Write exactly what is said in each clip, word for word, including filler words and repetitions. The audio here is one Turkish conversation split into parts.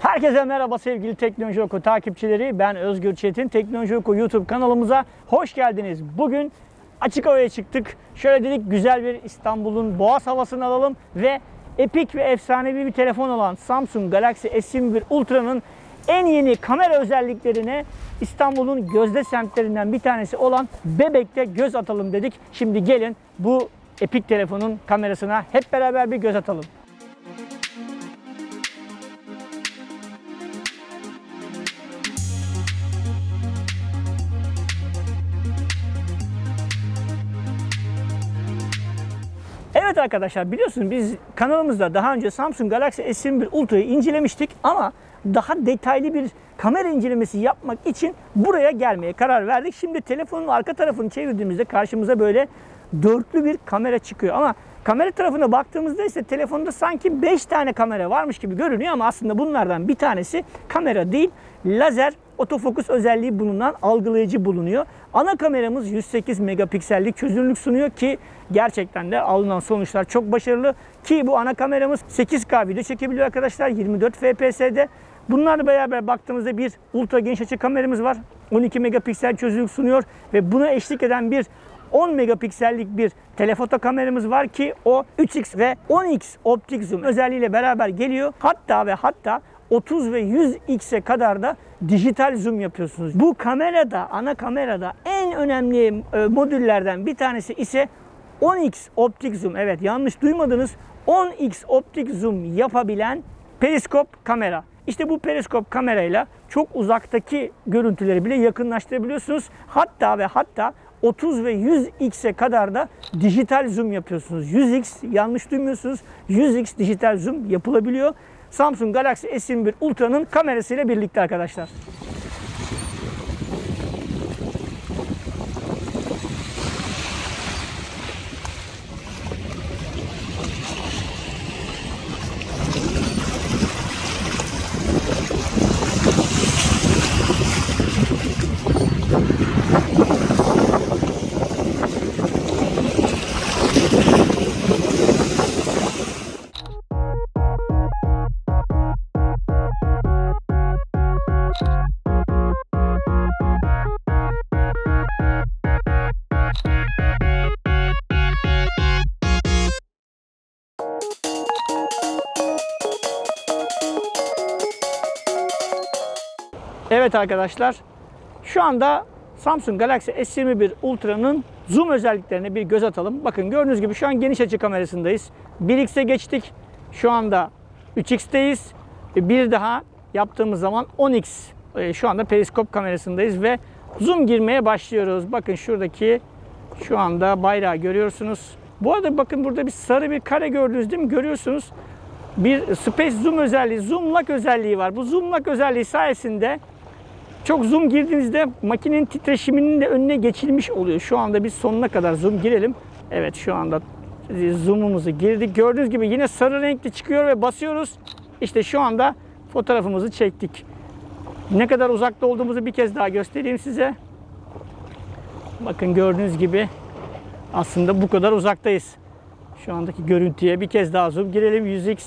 Herkese merhaba sevgili Teknoloji Oku takipçileri. Ben Özgür Çetin. Teknoloji Oku YouTube kanalımıza hoş geldiniz. Bugün açık havaya çıktık. Şöyle dedik, güzel bir İstanbul'un boğaz havasını alalım ve epik ve efsanevi bir telefon olan Samsung Galaxy S yirmi bir Ultra'nın en yeni kamera özelliklerine İstanbul'un gözde semtlerinden bir tanesi olan Bebek'te göz atalım dedik. Şimdi gelin bu epik telefonun kamerasına hep beraber bir göz atalım. Evet arkadaşlar, biliyorsunuz biz kanalımızda daha önce Samsung Galaxy S yirmi bir Ultra'yı incelemiştik ama daha detaylı bir kamera incelemesi yapmak için buraya gelmeye karar verdik. Şimdi telefonun arka tarafını çevirdiğimizde karşımıza böyle dörtlü bir kamera çıkıyor ama kamera tarafına baktığımızda ise telefonda sanki beş tane kamera varmış gibi görünüyor ama aslında bunlardan bir tanesi kamera değil, lazer otofokus özelliği bulunan algılayıcı bulunuyor. Ana kameramız yüz sekiz megapiksellik çözünürlük sunuyor ki gerçekten de alınan sonuçlar çok başarılı. Ki bu ana kameramız sekiz K video çekebiliyor arkadaşlar, yirmi dört F P S'de. Bunlarla beraber baktığımızda bir ultra geniş açı kameramız var. on iki megapiksel çözünürlük sunuyor ve buna eşlik eden bir on megapiksellik bir telefoto kameramız var ki o üç X ve on X optik zoom özelliğiyle beraber geliyor. Hatta ve hatta otuz ve yüz X'e kadar da dijital zoom yapıyorsunuz. Bu kamerada, ana kamerada en önemli modüllerden bir tanesi ise on X optik zoom. Evet, yanlış duymadınız. on X optik zoom yapabilen periskop kamera. İşte bu periskop kamerayla çok uzaktaki görüntüleri bile yakınlaştırabiliyorsunuz. Hatta ve hatta otuz ve yüz X'e kadar da dijital zoom yapıyorsunuz. yüz X, yanlış duymuyorsunuz. yüz X dijital zoom yapılabiliyor. Samsung Galaxy S yirmi bir Ultra'nın kamerasıyla birlikte arkadaşlar. Evet arkadaşlar, şu anda Samsung Galaxy S yirmi bir Ultra'nın zoom özelliklerine bir göz atalım. Bakın gördüğünüz gibi şu an geniş açı kamerasındayız. bir X'e geçtik. Şu anda üç X'teyiz. Bir daha yaptığımız zaman on X. Şu anda periskop kamerasındayız ve zoom girmeye başlıyoruz. Bakın şuradaki şu anda bayrağı görüyorsunuz. Bu arada bakın burada bir sarı bir kare gördünüz değil mi? Görüyorsunuz. Bir space zoom özelliği, zoom lock özelliği var. Bu zoom lock özelliği sayesinde çok zoom girdiğinizde makinenin titreşiminin de önüne geçilmiş oluyor. Şu anda biz sonuna kadar zoom girelim. Evet, şu anda zoom'umuzu girdik. Gördüğünüz gibi yine sarı renkli çıkıyor ve basıyoruz. İşte şu anda fotoğrafımızı çektik. Ne kadar uzakta olduğumuzu bir kez daha göstereyim size. Bakın gördüğünüz gibi aslında bu kadar uzaktayız. Şu andaki görüntüye bir kez daha zoom girelim. yüz X.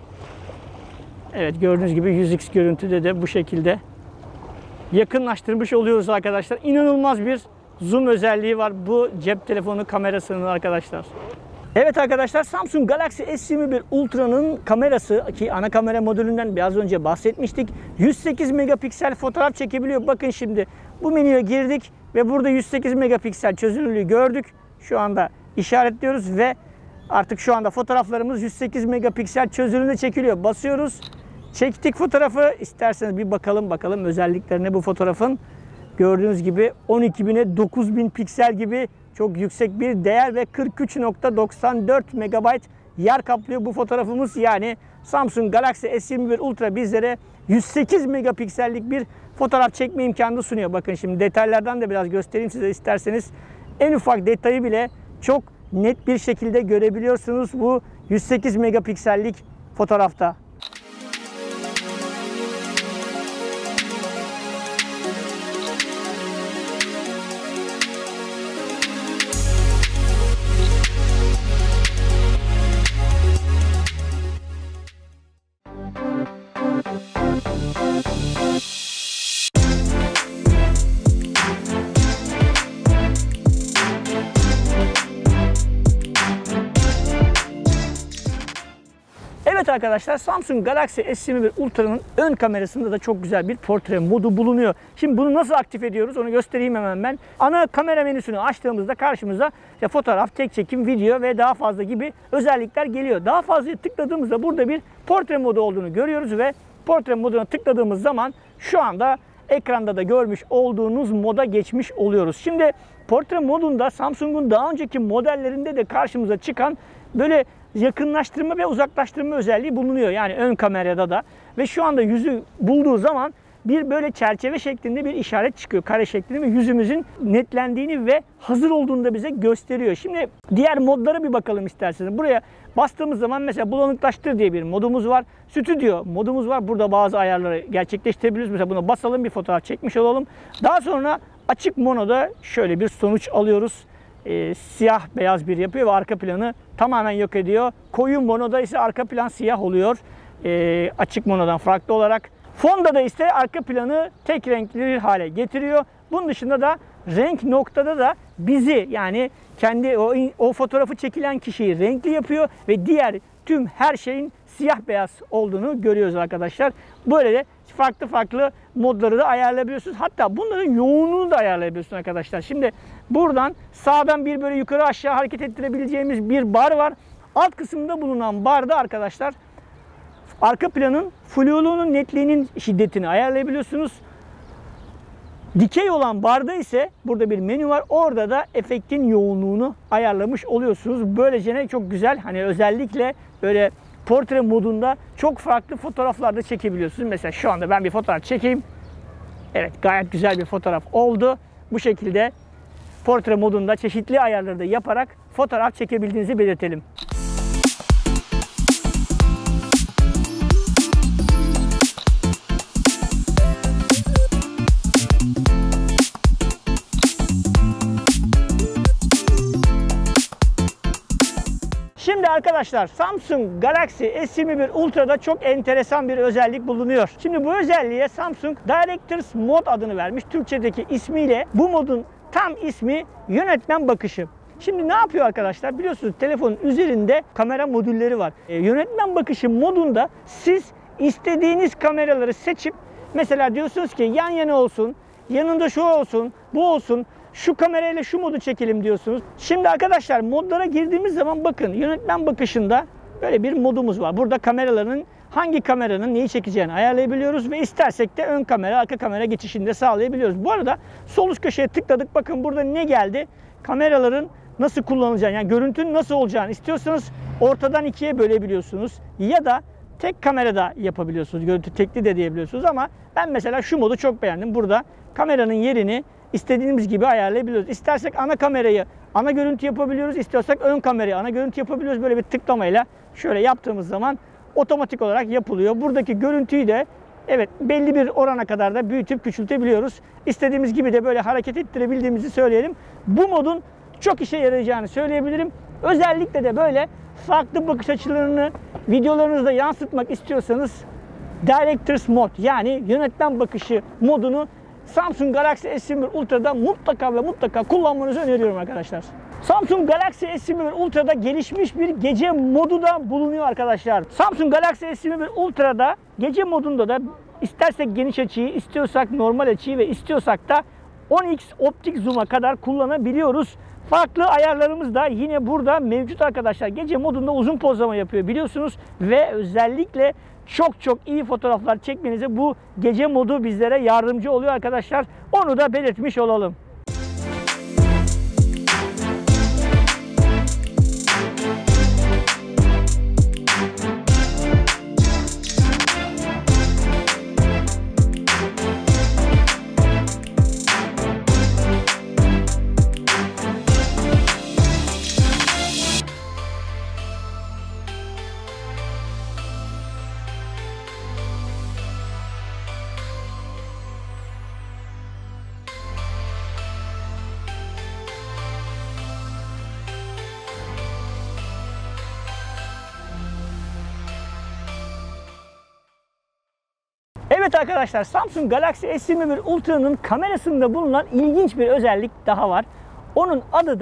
Evet, gördüğünüz gibi yüz X görüntüde de bu şekilde yakınlaştırmış oluyoruz arkadaşlar. İnanılmaz bir zoom özelliği var bu cep telefonu kamerasının arkadaşlar. Evet arkadaşlar, Samsung Galaxy S yirmi bir Ultra'nın kamerası ki ana kamera modülünden biraz önce bahsetmiştik. yüz sekiz megapiksel fotoğraf çekebiliyor. Bakın şimdi bu menüye girdik ve burada yüz sekiz megapiksel çözünürlüğü gördük. Şu anda işaretliyoruz ve artık şu anda fotoğraflarımız yüz sekiz megapiksel çözünürlüğünde çekiliyor. Basıyoruz. Çektik fotoğrafı. İsterseniz bir bakalım bakalım özelliklerine bu fotoğrafın. Gördüğünüz gibi on iki bine dokuz bin piksel gibi çok yüksek bir değer ve kırk üç nokta doksan dört megabayt yer kaplıyor bu fotoğrafımız. Yani Samsung Galaxy S yirmi bir Ultra bizlere yüz sekiz megapiksellik bir fotoğraf çekme imkanı sunuyor. Bakın şimdi detaylardan da biraz göstereyim size isterseniz. En ufak detayı bile çok net bir şekilde görebiliyorsunuz bu yüz sekiz megapiksellik fotoğrafta. Evet arkadaşlar, Samsung Galaxy S yirmi bir Ultra'nın ön kamerasında da çok güzel bir portre modu bulunuyor. Şimdi bunu nasıl aktif ediyoruz onu göstereyim hemen ben. Ana kamera menüsünü açtığımızda karşımıza işte fotoğraf, tek çekim, video ve daha fazla gibi özellikler geliyor. Daha fazla tıkladığımızda burada bir portre modu olduğunu görüyoruz ve portre moduna tıkladığımız zaman şu anda ekranda da görmüş olduğunuz moda geçmiş oluyoruz. Şimdi portre modunda Samsung'un daha önceki modellerinde de karşımıza çıkan böyle yakınlaştırma ve uzaklaştırma özelliği bulunuyor. Yani ön kamerada da ve şu anda yüzü bulduğu zaman bir böyle çerçeve şeklinde bir işaret çıkıyor. Kare şeklinde ve yüzümüzün netlendiğini ve hazır olduğunu da bize gösteriyor. Şimdi diğer modlara bir bakalım isterseniz. Buraya bastığımız zaman mesela bulanıklaştır diye bir modumuz var. Stüdyo modumuz var. Burada bazı ayarları gerçekleştirebiliyoruz. Mesela buna basalım, bir fotoğraf çekmiş olalım. Daha sonra açık monoda şöyle bir sonuç alıyoruz. E, siyah beyaz bir yapıyor ve arka planı tamamen yok ediyor. Koyu monoda ise arka plan siyah oluyor. E, açık monodan farklı olarak. Fonda da ise arka planı tek renkli bir hale getiriyor. Bunun dışında da renk noktada da bizi, yani kendi o, o fotoğrafı çekilen kişiyi renkli yapıyor ve diğer tüm her şeyin siyah beyaz olduğunu görüyoruz arkadaşlar. Böyle de farklı farklı modları da ayarlayabiliyorsunuz. Hatta bunların yoğunluğunu da ayarlayabiliyorsunuz arkadaşlar. Şimdi buradan sağdan bir böyle yukarı aşağı hareket ettirebileceğimiz bir bar var. Alt kısımda bulunan barda arkadaşlar arka planın fluoluğunun, netliğinin şiddetini ayarlayabiliyorsunuz. Dikey olan barda ise burada bir menü var. Orada da efektin yoğunluğunu ayarlamış oluyorsunuz. Böylece çok güzel, hani özellikle böyle portre modunda çok farklı fotoğraflar da çekebiliyorsunuz. Mesela şu anda ben bir fotoğraf çekeyim. Evet, gayet güzel bir fotoğraf oldu. Bu şekilde portre modunda çeşitli ayarları da yaparak fotoğraf çekebildiğinizi belirtelim. Şimdi arkadaşlar, Samsung Galaxy S yirmi bir Ultra'da çok enteresan bir özellik bulunuyor. Şimdi bu özelliğe Samsung Director's Mode adını vermiş. Türkçedeki ismiyle bu modun tam ismi yönetmen bakışı. Şimdi ne yapıyor arkadaşlar? Biliyorsunuz telefonun üzerinde kamera modülleri var. E, yönetmen bakışı modunda siz istediğiniz kameraları seçip mesela diyorsunuz ki yan yana olsun, yanında şu olsun, bu olsun. Şu kamerayla şu modu çekelim diyorsunuz. Şimdi arkadaşlar modlara girdiğimiz zaman bakın yönetmen bakışında böyle bir modumuz var. Burada kameraların hangi kameranın neyi çekeceğini ayarlayabiliyoruz ve istersek de ön kamera, arka kamera geçişini de sağlayabiliyoruz. Bu arada sol üst köşeye tıkladık. Bakın burada ne geldi? Kameraların nasıl kullanılacağını, yani görüntünün nasıl olacağını istiyorsanız ortadan ikiye bölebiliyorsunuz. Ya da tek kamerada yapabiliyorsunuz. Görüntü tekli de diyebiliyorsunuz ama ben mesela şu modu çok beğendim. Burada kameranın yerini İstediğimiz gibi ayarlayabiliyoruz. İstersek ana kamerayı ana görüntü yapabiliyoruz. İstiyorsak ön kamerayı ana görüntü yapabiliyoruz. Böyle bir tıklamayla şöyle yaptığımız zaman otomatik olarak yapılıyor. Buradaki görüntüyü de evet belli bir orana kadar da büyütüp küçültebiliyoruz. İstediğimiz gibi de böyle hareket ettirebildiğimizi söyleyelim. Bu modun çok işe yarayacağını söyleyebilirim. Özellikle de böyle farklı bakış açılarını videolarınızda yansıtmak istiyorsanız Director's Mode, yani yönetmen bakışı modunu Samsung Galaxy S yirmi bir Ultra'da mutlaka ve mutlaka kullanmanızı öneriyorum arkadaşlar. Samsung Galaxy S yirmi bir Ultra'da gelişmiş bir gece modu da bulunuyor arkadaşlar. Samsung Galaxy S yirmi bir Ultra'da gece modunda da istersek geniş açıyı, istiyorsak normal açıyı ve istiyorsak da on x optik zoom'a kadar kullanabiliyoruz. Farklı ayarlarımız da yine burada mevcut arkadaşlar. Gece modunda uzun pozlama yapıyor biliyorsunuz ve özellikle çok çok iyi fotoğraflar çekmenize bu gece modu bizlere yardımcı oluyor arkadaşlar. Onu da belirtmiş olalım. Evet arkadaşlar, Samsung Galaxy S yirmi bir Ultra'nın kamerasında bulunan ilginç bir özellik daha var. Onun adı da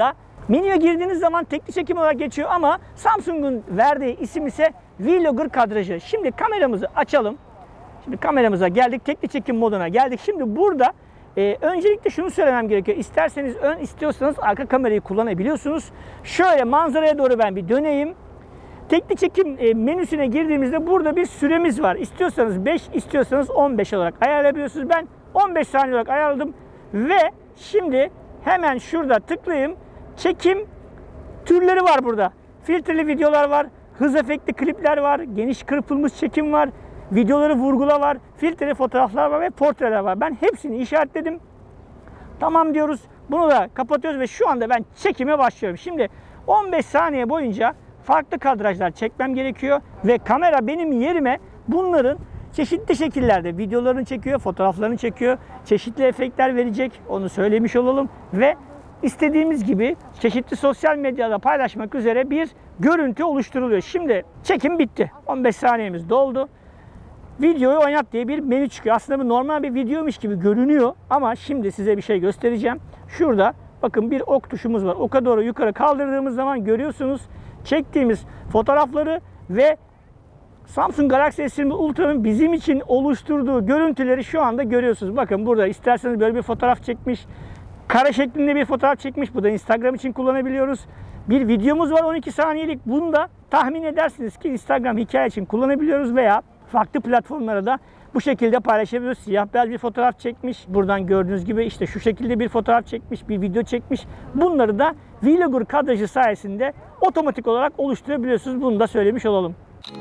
Menüye girdiğiniz zaman tekli çekim olarak geçiyor ama Samsung'un verdiği isim ise Vlogger kadrajı. Şimdi kameramızı açalım. Şimdi kameramıza geldik. Tekli çekim moduna geldik. Şimdi burada e, öncelikle şunu söylemem gerekiyor. İsterseniz ön, istiyorsanız arka kamerayı kullanabiliyorsunuz. Şöyle manzaraya doğru ben bir döneyim. Tekli çekim e, menüsüne girdiğimizde burada bir süremiz var. İstiyorsanız beş, istiyorsanız on beş olarak ayarlayabiliyorsunuz. Ben on beş saniye olarak ayarladım ve şimdi hemen şurada tıklayayım. Çekim türleri var burada. Filtreli videolar var, hız efektli klipler var, geniş kırpılmış çekim var, videoları vurgula var, filtreli fotoğraflar var ve portreler var. Ben hepsini işaretledim. Tamam diyoruz. Bunu da kapatıyoruz ve şu anda ben çekime başlıyorum. Şimdi on beş saniye boyunca farklı kadrajlar çekmem gerekiyor ve kamera benim yerime bunların çeşitli şekillerde videolarını çekiyor, fotoğraflarını çekiyor, çeşitli efektler verecek, onu söylemiş olalım ve istediğimiz gibi çeşitli sosyal medyada paylaşmak üzere bir görüntü oluşturuluyor. Şimdi çekim bitti. on beş saniyemiz doldu. Videoyu oynat diye bir menü çıkıyor. Aslında bu normal bir videomuş gibi görünüyor ama şimdi size bir şey göstereceğim. Şurada bakın bir ok tuşumuz var. Oka doğru yukarı kaldırdığımız zaman görüyorsunuz çektiğimiz fotoğrafları ve Samsung Galaxy S yirmi Ultra'nın bizim için oluşturduğu görüntüleri şu anda görüyorsunuz. Bakın burada isterseniz böyle bir fotoğraf çekmiş. Kare şeklinde bir fotoğraf çekmiş. Bu da Instagram için kullanabiliyoruz. Bir videomuz var on iki saniyelik. Bunu da tahmin edersiniz ki Instagram hikaye için kullanabiliyoruz veya farklı platformlara da bu şekilde paylaşabiliyoruz. Siyah beyaz bir fotoğraf çekmiş. Buradan gördüğünüz gibi işte şu şekilde bir fotoğraf çekmiş, bir video çekmiş. Bunları da Vlogger kadrajı sayesinde otomatik olarak oluşturabiliyorsunuz. Bunu da söylemiş olalım.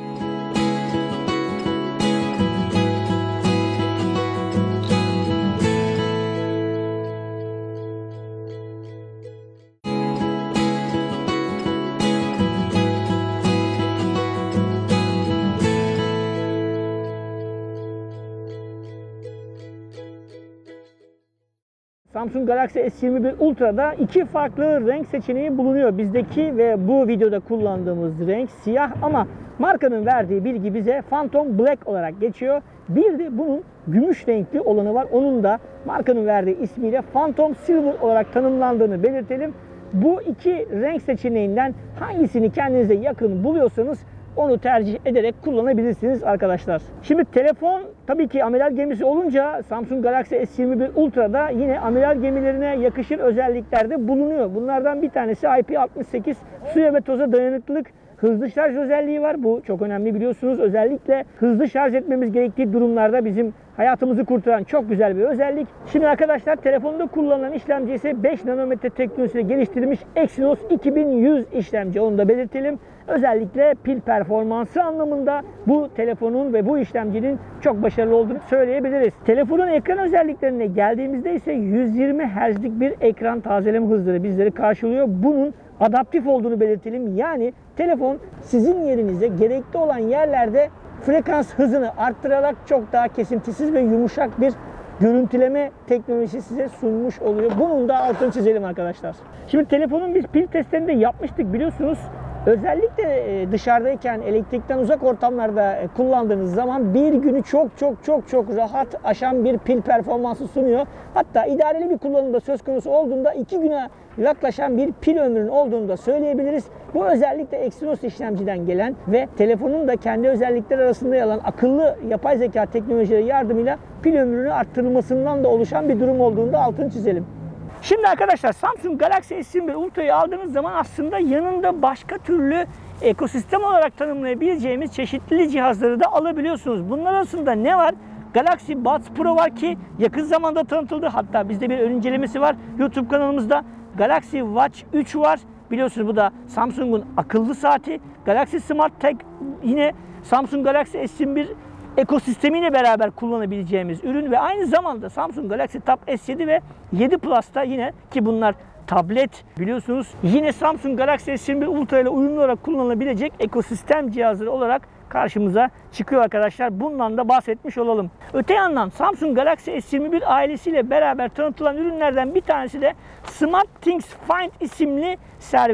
Samsung Galaxy S yirmi bir Ultra'da iki farklı renk seçeneği bulunuyor. Bizdeki ve bu videoda kullandığımız renk siyah ama markanın verdiği bilgi bize Phantom Black olarak geçiyor. Bir de bunun gümüş renkli olanı var. Onun da markanın verdiği ismiyle Phantom Silver olarak tanımlandığını belirtelim. Bu iki renk seçeneğinden hangisini kendinize yakın buluyorsanız onu tercih ederek kullanabilirsiniz arkadaşlar. Şimdi telefon tabii ki amiral gemisi olunca Samsung Galaxy S yirmi bir Ultra'da yine amiral gemilerine yakışır özelliklerde bulunuyor. Bunlardan bir tanesi I P altmış sekiz suya ve toza dayanıklılık, hızlı şarj özelliği var. Bu çok önemli biliyorsunuz. Özellikle hızlı şarj etmemiz gerektiği durumlarda bizim hayatımızı kurtaran çok güzel bir özellik. Şimdi arkadaşlar telefonda kullanılan işlemci ise beş nanometre teknolojisiyle geliştirilmiş Exynos iki bin yüz işlemci. Onu da belirtelim. Özellikle pil performansı anlamında bu telefonun ve bu işlemcinin çok başarılı olduğunu söyleyebiliriz. Telefonun ekran özelliklerine geldiğimizde ise yüz yirmi hertzlik bir ekran tazeleme hızları bizleri karşılıyor. Bunun adaptif olduğunu belirtelim. Yani telefon sizin yerinize gerekli olan yerlerde frekans hızını arttırarak çok daha kesintisiz ve yumuşak bir görüntüleme teknolojisi size sunmuş oluyor. Bunun da altını çizelim arkadaşlar. Şimdi telefonun biz pil testlerini de yapmıştık biliyorsunuz. Özellikle dışarıdayken elektrikten uzak ortamlarda kullandığınız zaman bir günü çok çok çok çok rahat aşan bir pil performansı sunuyor. Hatta idareli bir kullanımda söz konusu olduğunda iki güne yaklaşan bir pil ömrünün olduğunu da söyleyebiliriz. Bu özellikle Exynos işlemciden gelen ve telefonun da kendi özellikleri arasında yer alan akıllı yapay zeka teknolojileri yardımıyla pil ömrünü arttırılmasından da oluşan bir durum olduğunu da altını çizelim. Şimdi arkadaşlar Samsung Galaxy S yirmi bir Ultra'yı aldığınız zaman aslında yanında başka türlü ekosistem olarak tanımlayabileceğimiz çeşitli cihazları da alabiliyorsunuz. Bunlar arasında ne var? Galaxy Buds Pro var ki yakın zamanda tanıtıldı. Hatta bizde bir ön incelemesi var YouTube kanalımızda. Galaxy Watch üç var. Biliyorsunuz bu da Samsung'un akıllı saati. Galaxy Smart Tag yine Samsung Galaxy S yirmi bir ekosistemiyle beraber kullanabileceğimiz ürün ve aynı zamanda Samsung Galaxy Tab S yedi ve yedi Plus'ta yine ki bunlar tablet biliyorsunuz yine Samsung Galaxy S yirmi bir Ultra ile uyumlu olarak kullanılabilecek ekosistem cihazları olarak karşımıza çıkıyor arkadaşlar. Bundan da bahsetmiş olalım. Öte yandan Samsung Galaxy S yirmi bir ailesiyle beraber tanıtılan ürünlerden bir tanesi de SmartThings Find isimli servis.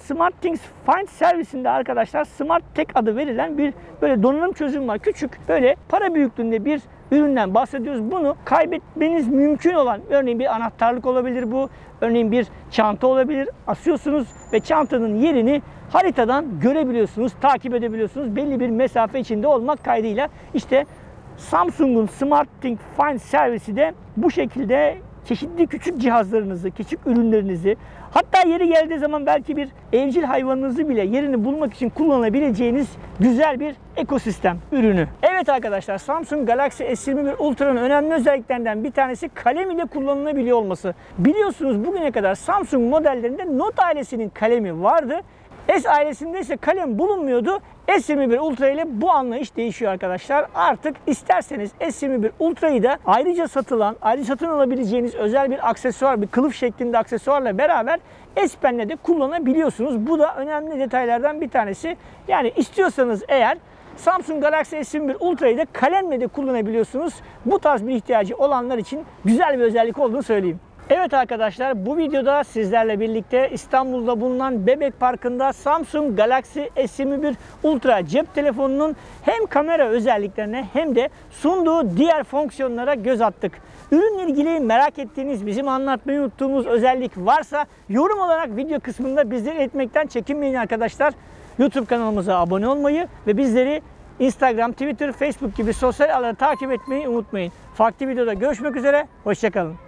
SmartThings Find servisinde arkadaşlar SmartTech adı verilen bir böyle donanım çözüm var. Küçük böyle para büyüklüğünde bir üründen bahsediyoruz. Bunu kaybetmeniz mümkün olan, örneğin bir anahtarlık olabilir bu, örneğin bir çanta olabilir. Asıyorsunuz ve çantanın yerini haritadan görebiliyorsunuz, takip edebiliyorsunuz. Belli bir mesafe içinde olmak kaydıyla işte Samsung'un SmartThings Find servisi de bu şekilde çeşitli küçük cihazlarınızı, küçük ürünlerinizi, hatta yeri geldiği zaman belki bir evcil hayvanınızı bile yerini bulmak için kullanabileceğiniz güzel bir ekosistem ürünü. Evet arkadaşlar, Samsung Galaxy S yirmi bir Ultra'nın önemli özelliklerinden bir tanesi kalem ile kullanılabiliyor olması. Biliyorsunuz bugüne kadar Samsung modellerinde Note ailesinin kalemi vardı. S ailesinde ise kalem bulunmuyordu. S yirmi bir Ultra ile bu anlayış değişiyor arkadaşlar. Artık isterseniz S yirmi bir Ultra'yı da ayrıca satılan, ayrıca satın alabileceğiniz özel bir aksesuar, bir kılıf şeklinde aksesuarla beraber S Pen'le de kullanabiliyorsunuz. Bu da önemli detaylardan bir tanesi. Yani istiyorsanız eğer Samsung Galaxy S yirmi bir Ultra'yı da kalemle de kullanabiliyorsunuz. Bu tarz bir ihtiyacı olanlar için güzel bir özellik olduğunu söyleyeyim. Evet arkadaşlar, bu videoda sizlerle birlikte İstanbul'da bulunan Bebek Parkı'nda Samsung Galaxy S yirmi bir Ultra cep telefonunun hem kamera özelliklerine hem de sunduğu diğer fonksiyonlara göz attık. Ürünle ilgili merak ettiğiniz, bizim anlatmayı unuttuğumuz özellik varsa yorum olarak video kısmında bizlere etmekten çekinmeyin arkadaşlar. YouTube kanalımıza abone olmayı ve bizleri Instagram, Twitter, Facebook gibi sosyal ağları takip etmeyi unutmayın. Farklı videoda görüşmek üzere, hoşça kalın.